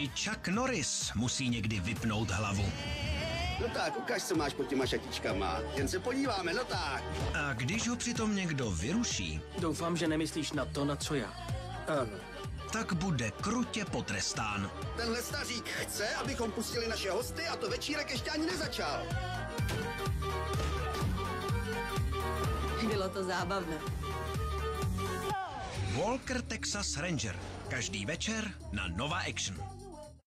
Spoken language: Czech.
I Chuck Norris musí někdy vypnout hlavu. No tak, ukaž, co máš pod těma šatičkama. Jen se podíváme, no tak. A když ho přitom někdo vyruší, Doufám, že nemyslíš na to, na co já. Ano. tak bude krutě potrestán. Tenhle stařík chce, abychom pustili naše hosty a to večírek ještě ani nezačal. Bylo to zábavné. Walker Texas Ranger. Každý večer na Nova Action.